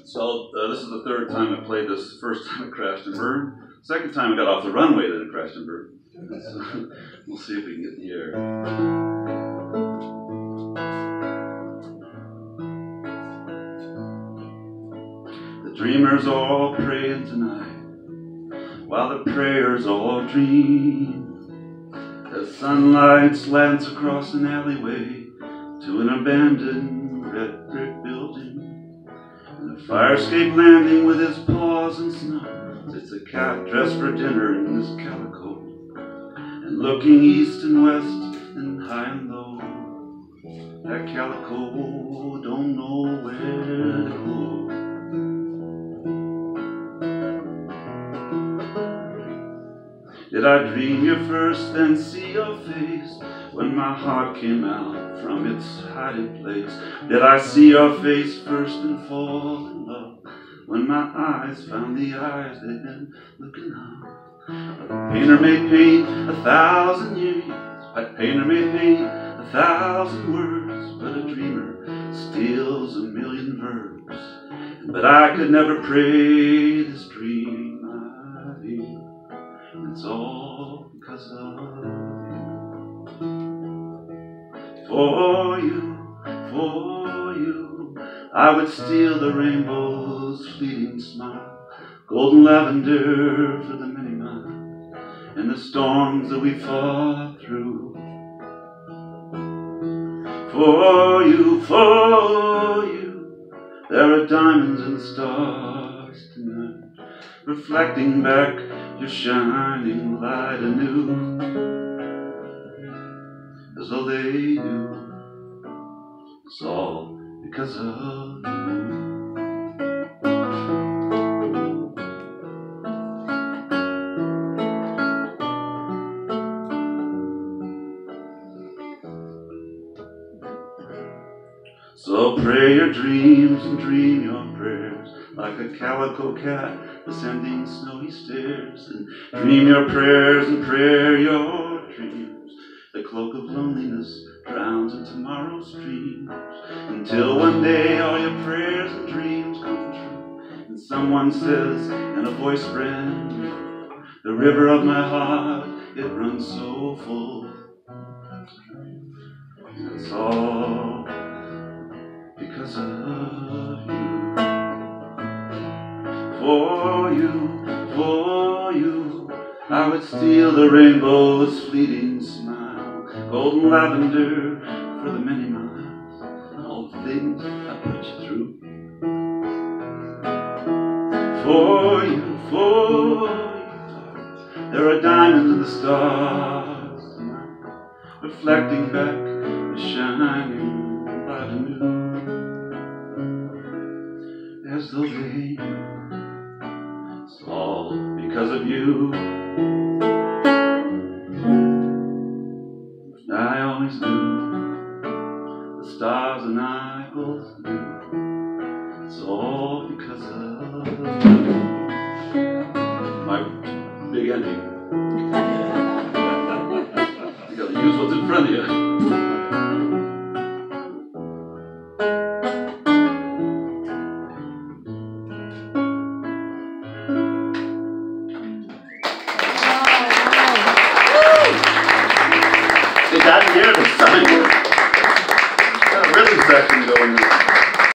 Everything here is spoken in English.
So this is the third time I played this. First time it crashed and burned. Second time I got off the runway, then it crashed and burned. So we'll see if we can get in the air. The dreamers all praying tonight, while the prayers all dream. The sunlight slants across an alleyway to an abandoned red brick building. And a fire escape landing with his paws in snow sits a cat dressed for dinner in this calico, and looking east and west and high and low. That calico don't know where to go. Did I dream you first, then see your face when my heart came out from its hiding place? Did I see your face first and fall in love when my eyes found the eyes they'd been looking out? A painter may paint 1,000 years, a painter may paint 1,000 words, but a dreamer steals 1,000,000 verbs. But I could never pray this dream I feel. It's all because of you. For you, I would steal the rainbow's fleeting smile, golden lavender for the many miles, and the storms that we fought through. For you, there are diamonds in the stars tonight, reflecting back your shining light anew, as though they knew it's all because of you. So pray your dreams and dream your prayers, like a calico cat ascending snowy stairs, and dream your prayers and pray your dreams. The cloak of loneliness drowns in tomorrow's dreams, until one day all your prayers and dreams come true, and someone says in a voice brand new, the river of my heart, it runs so full. It's all because of you. For you, I would steal the rainbow's fleeting smile, golden lavender for the many miles, and all the things I put you through. For you, there are diamonds in the stars tonight, reflecting back the shining light anew, as though they knew it's all because of you. I always knew, the stars and I both knew, it's all because of you. My big ending.